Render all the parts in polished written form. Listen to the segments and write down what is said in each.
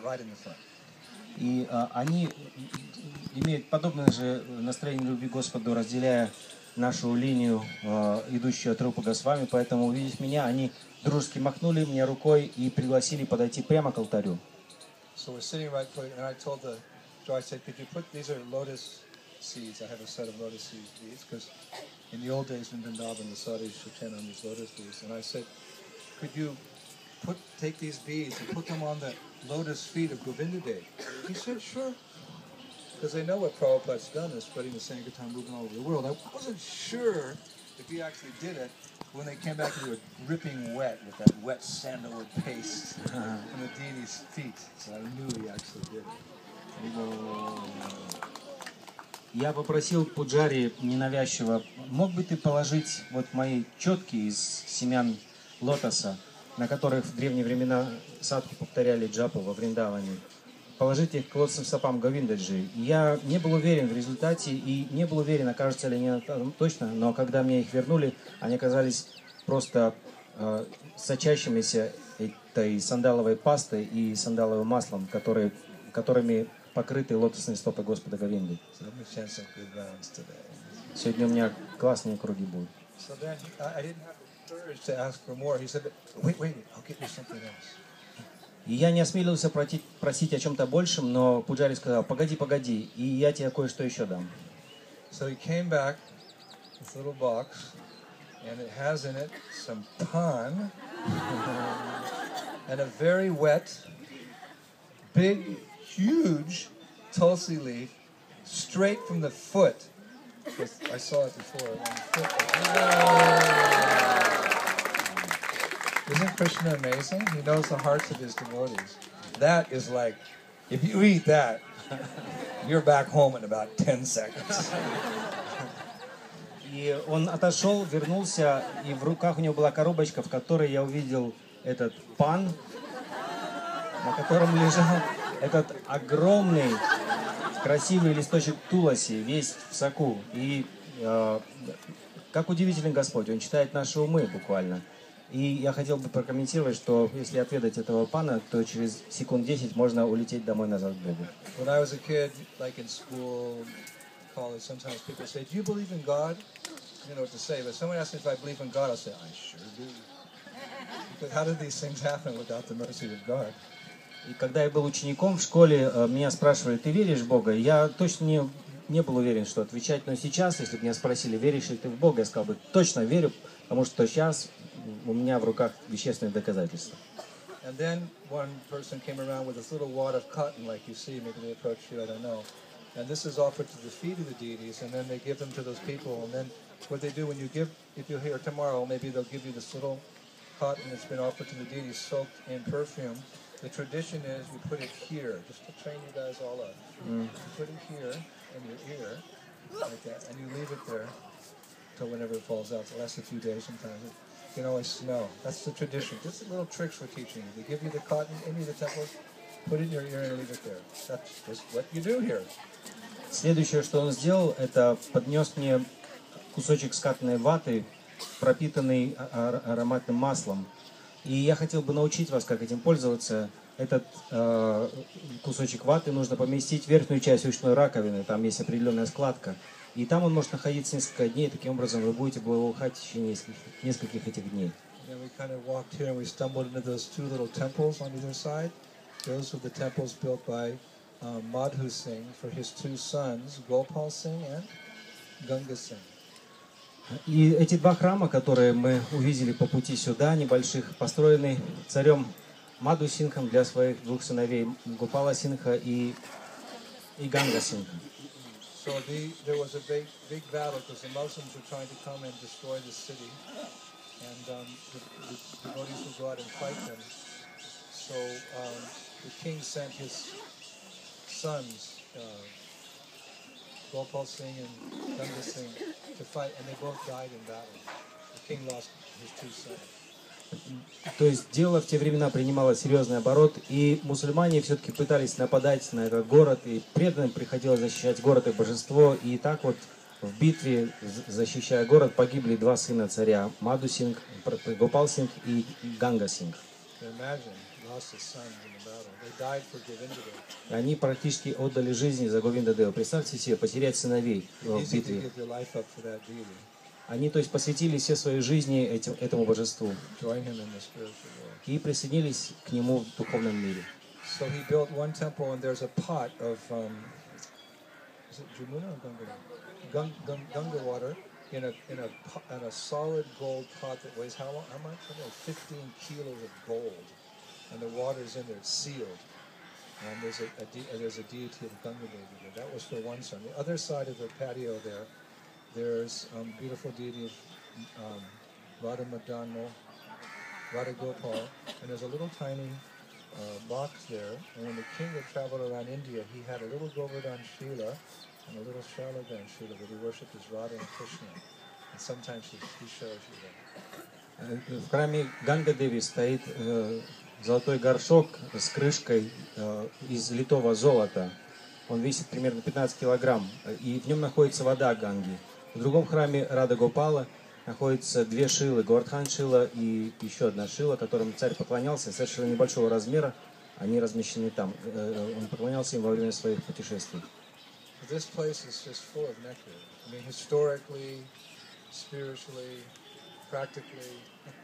right in the front. И они имеют подобное же настроение любви к Господу, разделяя нашу линию, идущую от Рупа Госвами. Поэтому, увидев меня, они дружески махнули мне рукой и пригласили подойти прямо к алтарю. So we're sitting right for, and I told the Joy, I said, could you put, these are lotus seeds. I have a set of lotus seeds, because in the old days in Vrindavan, the sadhus should chant on these lotus leaves. And I said, could you take these beads and put them on the lotus feet of Govinda Dev? He said, sure. Because they know what Prabhupada's done is spreading the Sankirtan movement all over the world. I wasn't sure if he actually did it. When they came back, they were dripping wet with that wet sandalwood paste from the deity's feet. So I knew he actually did it. Я попросил Пуджари ненавязчиво, мог бы ты положить вот мои четки из семян лотоса, на которых в древние времена садху повторяли джапу во Вриндаване, положить их к лотосным стопам Говиндаджи. Я не был уверен в результате и не был уверен, окажется ли они точно, но когда мне их вернули, они оказались просто сочащимися этой сандаловой пастой и сандаловым маслом, которыми покрыты лотосные стопы Господа Говинды. Сегодня у меня классные круги будут. И я не осмелился просить о чем-то большем, но Пуджари сказал, погоди, погоди, и я тебе кое-что еще дам. So he came back with a little box, and it has in it some pan and a very wet, big, huge tulsi leaf straight from the foot. I saw it before. Isn't Krishna amazing? He knows the hearts of his devotees. That is like, if you eat that, you're back home in about 10 seconds. И он отошел, вернулся, и в руках у него была коробочка, в которой я увидел этот пан, на котором лежал этот огромный, красивый листочек туласи, весь в соку. И как удивителен Господь, Он читает наши умы буквально. И я хотел бы прокомментировать, что если отведать этого пана, то через секунд 10 можно улететь домой назад к Богу. When I was a kid, like in school, college, sometimes people say, "Do you believe in God?" I don't know what to say, but someone asks me if I believe in God, I'll say, "I sure do." Because how did these things happen without the mercy of God? И когда я был учеником в школе, меня спрашивали, ты веришь в Бога? Я точно не был уверен, что отвечать, но сейчас, если бы меня спросили, веришь ли ты в Бога, я сказал бы, точно верю, потому что сейчас у меня в руках вещественные доказательства. And then one person came around with this little wad of cotton, like you see, maybe they approached you, I don't know. And this is offered to the feet of the deities, and then they give them to those people. And then what they do when you give, if you're here tomorrow, maybe they'll give you this little cotton that's been offered to the deities, soaked in perfume. The tradition is you put it here, just to train you guys all up. You put it here in your ear, like that, and you leave it there till whenever it falls out. It lasts a few days sometimes. You can always smell. That's the tradition. Just little tricks we're teaching you. They give you the cotton into the temples, put it in your ear and leave it there. That's just what you do here. Следующее, что он сделал, это поднес мне кусочек скатанной ваты, пропитанный ароматным маслом. И я хотел бы научить вас, как этим пользоваться. Этот кусочек ваты нужно поместить в верхнюю часть ушной раковины, там есть определенная складка. И там он может находиться несколько дней, таким образом вы будете благоухать в течение нескольких этих дней. And we kind of walked here and we stumbled into those two little temples on either side. Those were the temples built by Madhu Singh for his two sons, Gopal Singh and Ganga Singh. И эти два храма, которые мы увидели по пути сюда, небольших, построены царем Мадху Сингхом для своих двух сыновей, Гопала Сингха и Ганга Сингха. So there was a big battle because the Muslims were trying to come and destroy the city, and the devotees would go out and fight them. So the king sent his sons, Gopal Singh and Ganga Singh, to fight, and they both died in battle. The king lost his two sons. То есть дело в те времена принимало серьезный оборот, и мусульмане все-таки пытались нападать на этот город, и преданным приходилось защищать город и божество, и так вот в битве, защищая город, погибли два сына царя, Мадху Сингх, Гопал Сингх и Ганга Сингх. lost his sons in the battle. They died for Govindadeva. Они практически отдали жизни за Говиндадева. Представьте себе, потерять сыновей в It's easy to битве. give your life up for that deity. Они, то есть, посвятили все свои жизни этому божеству Join him in the spiritual world. и присоединились к нему в духовном мире. So he built one temple, and there's a pot of is it Jamuna or Ganga water in a solid gold pot that weighs how much? I don't know, 15 kilos of gold, and the water's in there, it's sealed. And there's a deity of Ganga Devi there. That was for one son. The other side of the patio there's beautiful deity of Radha Madano, Radha Gopal, and there's a little tiny box there. And when the king would travel around India, he had a little Govardhan Shila and a little Shalagan Shila that he worshipped as Radha and Krishna. And sometimes he shows you that. В храме Ганга-Деви стоит золотой горшок с крышкой из литого золота. Он весит примерно 15 килограмм, и в нем находится вода Ганги. В другом храме Рада Гопала находятся две шилы, Говардхан Шила и еще одна шила, которым царь поклонялся, совершенно небольшого размера, они размещены там. Он поклонялся им во время своих путешествий. This place is just full of nectar. I mean, historically, spiritually, practically.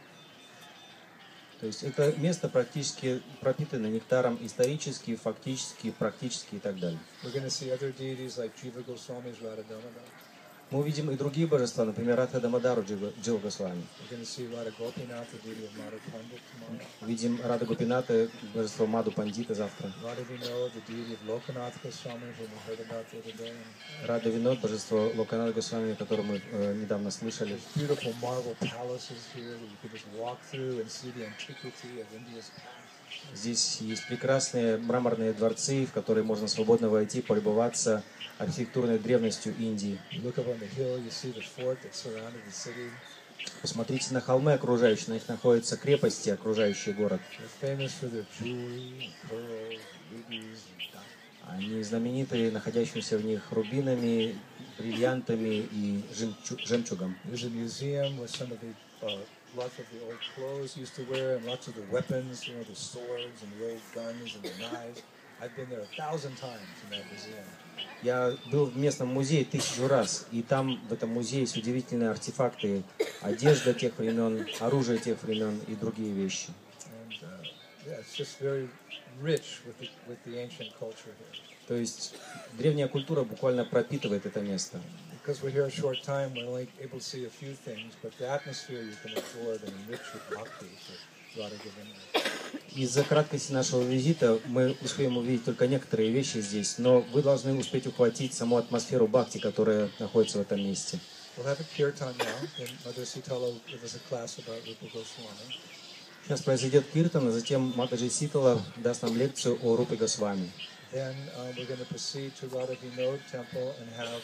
То есть это место практически пропитано нектаром исторически, фактически, практически и так далее. We're going to see other deities like Jiva Goswami's Radha Damodar. Мы увидим и другие божества, например, Радха Дамодару Джива Госвами. We're going to see Radha Gopinath, the deity of Madhu Pandit tomorrow. Увидим Рада Гопината, божество Маду Пандита завтра. Radha Vinod, the deity of Lokanath Goswami, whom we heard about the other day. Рада Винод, божество Локанада Госвами, о котором мы недавно слышали. There's beautiful marble palaces here that you can just walk through and see the antiquity of India's past. Здесь есть прекрасные мраморные дворцы, в которые можно свободно войти, полюбоваться архитектурной древностью Индии. You look up on the hill, you see the fort that surrounded the city. Посмотрите на холмы окружающие, на них находятся крепости, окружающие город. They're famous for their jewelry, pearls, rubies, and diamonds. Они знамениты находящимися в них рубинами, бриллиантами и жемчугом. There's a museum with some of the lots of the old clothes used to wear and lots of the weapons, you know, the swords and the old guns and the knives. I've been there 1,000 times in that museum. Я был в местном музее 1000 раз, и там в этом музее есть удивительные артефакты, одежда тех времен, оружие тех времен и другие вещи. And yeah, it's just very rich with the ancient culture here. То есть древняя культура буквально пропитывает это место. Because we're here a short time, we're only able to see a few things, but the atmosphere you can absorb and enrich with bhakti for Radha Govinda. Из-за краткости нашего визита мы успеем увидеть только некоторые вещи здесь, но вы должны успеть ухватить саму атмосферу бхакти, которая находится в этом месте. We'll have a kirtan now, and Mother Sitala will give us a class about Rupa Goswami. Сейчас произойдет киртан, а затем Матаджи Ситала даст нам лекцию о Рупе Госвами. Then we're going to proceed to Radha Vinod temple and have,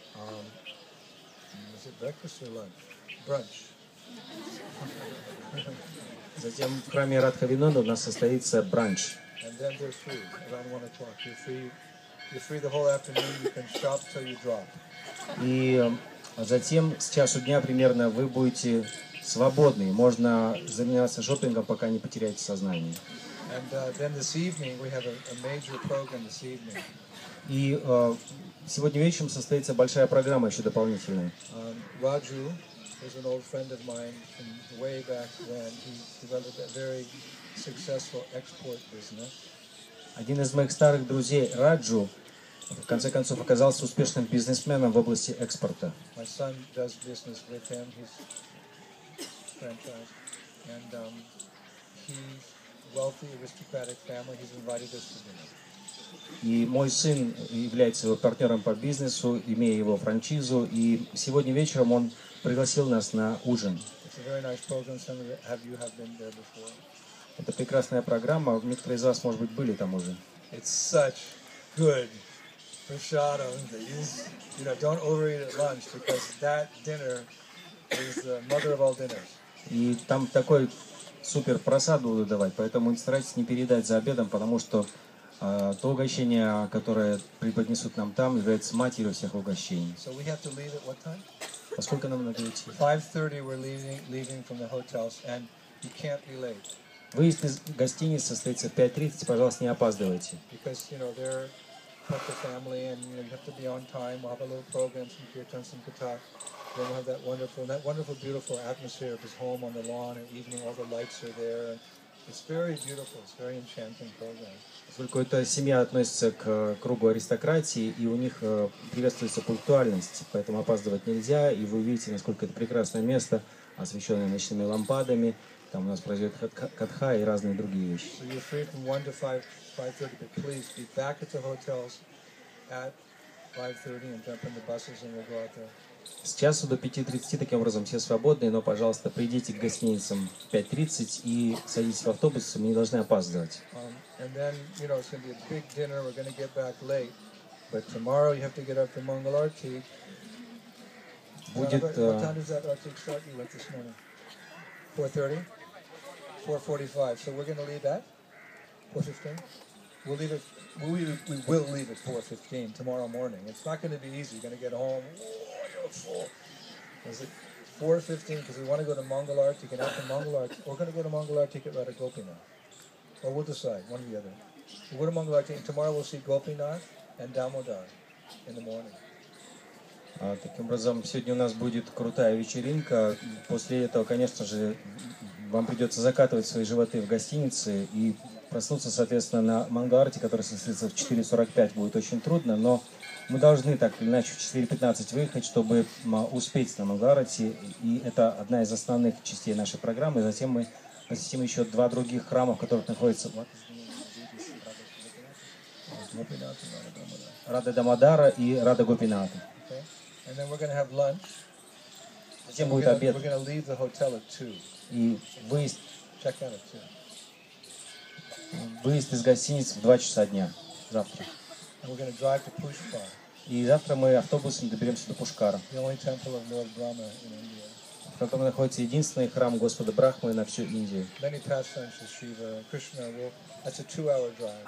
is it breakfast or lunch? Brunch. Затем в храме Радха Винода у нас состоится бранч. And then they're free around 1 o'clock. You're free the whole afternoon. You can shop till you drop. И затем с часу дня примерно вы будете свободны. Можно заниматься шопингом, пока не потеряете сознание. And then this evening we have a major program this evening. И сегодня вечером состоится большая программа еще дополнительная. Raju is an old friend of mine from way back when. He developed a very successful export business. Один из моих старых друзей, Раджу, в конце концов оказался успешным бизнесменом в области экспорта. My son does business with him. He's franchise, and he's wealthy, aristocratic family. He's invited us to dinner. И мой сын является его партнером по бизнесу, имея его франшизу. И сегодня вечером он пригласил нас на ужин. It's a very nice program. Some of you have been there before. Это прекрасная программа. Некоторые из вас, может быть, были там уже. It's such good prasadam that you know, don't overeat at lunch because that dinner is the mother of all dinners. И там такой супер просад будут давать, поэтому не старайтесь не передать за обедом, потому что то угощение, которое преподнесут нам там, является матерью всех угощений. So we have to leave at what time? Во сколько нам надо идти? 5:30 we're leaving from the hotels, and you can't be late. Выезд из гостиницы состоится в 5:30, пожалуйста, не опаздывайте. Because, they're with the family and you have to be on time. We'll have a little program, some kirtan, some katha. Then we'll have that wonderful, beautiful atmosphere of his home on the lawn. At evening, all the lights are there. And it's very beautiful. It's a very enchanting program. Поскольку эта семья относится к кругу аристократии, и у них приветствуется пунктуальность, поэтому опаздывать нельзя, и вы увидите, насколько это прекрасное место, освещенное ночными лампадами. Там у нас произойдет катха и разные другие вещи. So you're free from 1 to 5:30, but please be back at the hotels at 5:30 and jump in the buses and we'll go out there. С часу до 5:30 таким образом все свободны, но, пожалуйста, придите к гостиницам в 5:30 и садитесь в автобус, мы не должны опаздывать. And then, it's going to be a big dinner. We're going to get back late. But tomorrow you have to get up for Mangal Arti. Будет, What time does that Arti start? You went this morning. 4:30? 4:45. So we're going to leave at 4:15? We'll leave at, we will leave at 4:15 tomorrow morning. It's not going to be easy. You're going to get home. You're full. Is it 4:15? Because we want to go to Mangal Arti. Get out to Mangal Arti. We're going to go to Mangal Arti, get Radha Gopinath. Or we'll decide, one or the other. We'll go to Mangal Arti. Tomorrow we'll see Gopinath and Damodar in the morning. Таким образом, сегодня у нас будет крутая вечеринка. После этого, конечно же, вам придется закатывать свои животы в гостинице и проснуться, соответственно, на Мангал-Арти, который состоится в 4:45, будет очень трудно, но мы должны так или иначе в 4:15 выехать, чтобы успеть на Мангал-Арти, и это одна из основных частей нашей программы. Затем мы посетим еще 2 других храма, в которых находятся Рада Дамодара и Рада Гопината. And then we're going to have lunch. Затем We're будет going обед to leave the hotel at 2. и выезд Check out at 2. из гостиницы в 2 часа дня завтра. And we're going to drive to Pushkar, И завтра мы автобусом доберемся до Пушкара, the only temple of Lord Brahma in India. в котором находится единственный храм Господа Брахмы на всю Индию. Many pastimes of Shiva, Krishna. That's a 2-hour drive.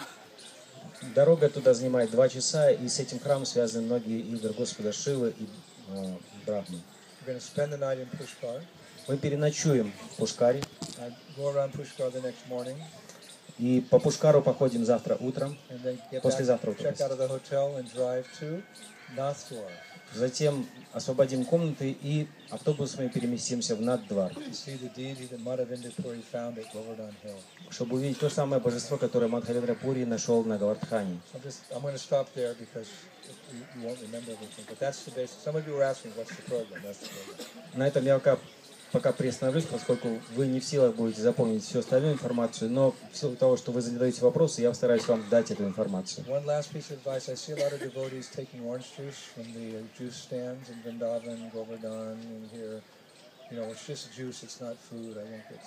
Дорога туда занимает 2 часа, и с этим храмом связаны многие игры Господа Шивы и Брахмы. We're going to spend the night in Pushkar. Мы переночуем в Пушкаре, Go around Pushkar the next morning. и по Пушкару походим завтра утром, And then get back, послезавтра утром. check out of the hotel and drive to Nathdwar. Затем освободим комнаты и автобусами переместимся в Наддвар, To see the deity that Madhavendra Puri found at Govardhan Hill. чтобы увидеть то самое божество, которое Мадхавендра Пури нашел на Гавардхане. I'm going to stop there because you won't remember everything. But that's the basic. Some of you were asking, what's the program? That's the program. На этом я пока приостановлюсь, поскольку вы не в силах будете запомнить всю остальную информацию, но в силу того, что вы задаете вопросы, я постараюсь вам дать эту информацию. One last piece of advice. I see a lot of devotees taking orange juice from the juice stands in Vrindavan, Govardhan, and here. It's just juice. It's not food. I won't get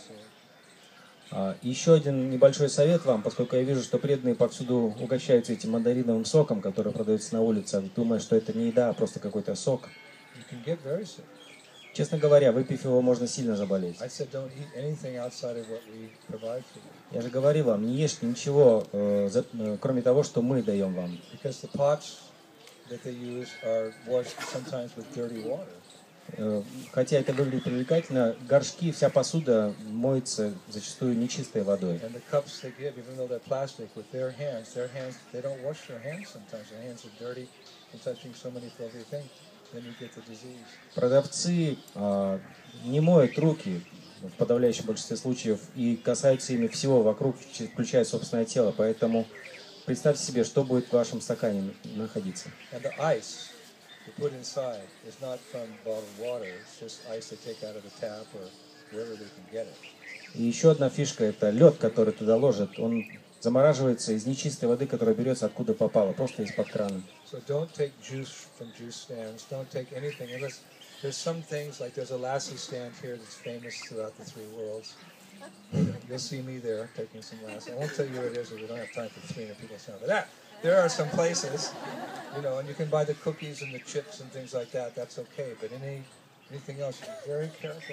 sick. Еще один небольшой совет вам, поскольку я вижу, что преданные повсюду угощаются этим мандариновым соком, который продается на улицах, думая, что это не еда, а просто какой-то сок. You can get very sick. Честно говоря, выпив его, можно сильно заболеть. I said don't eat anything outside of what we provide for you. Я же говорил вам, не ешьте ничего, кроме того, что мы даем вам. Because the pots that they use are washed sometimes with dirty water. Хотя это выглядит привлекательно, горшки, вся посуда моется зачастую нечистой водой. And the cups they give, even though they're plastic, with their hands, they don't wash their hands sometimes. Their hands are dirty from touching so many filthy things. Then you get the disease. Продавцы не моют руки в подавляющем большинстве случаев и касаются ими всего вокруг, включая собственное тело. Поэтому представьте себе, что будет в вашем стакане находиться. And the ice you put inside is not from bottled water. It's just ice they take out of the tap or wherever they can get it. И еще одна фишка – это лед, который туда ложат. Он замораживается из нечистой воды, которая берется откуда попало, просто из-под крана. So don't take juice from juice stands. Don't take anything unless there's some things like there's a lassi stand here that's famous throughout the 3 worlds. You'll see me there taking some lassi. I won't tell you where it is, because we don't have time for 300 people sound. But there are some places, and you can buy the cookies and the chips and things like that. That's okay. But anything else, be very careful.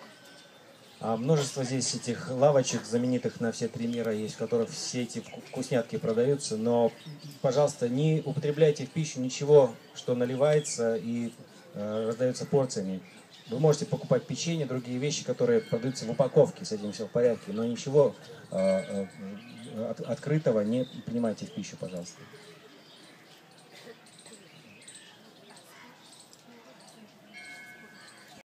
Множество здесь этих лавочек, знаменитых на все 3 мира, есть, в которых все эти вкусняшки продаются, но, пожалуйста, не употребляйте в пищу ничего, что наливается и раздается порциями. Вы можете покупать печенье, другие вещи, которые продаются в упаковке, с этим все в порядке, но ничего открытого не принимайте в пищу, пожалуйста.